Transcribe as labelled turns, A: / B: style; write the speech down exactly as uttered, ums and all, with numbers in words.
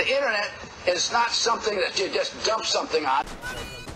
A: internet is not something that you just dump something on.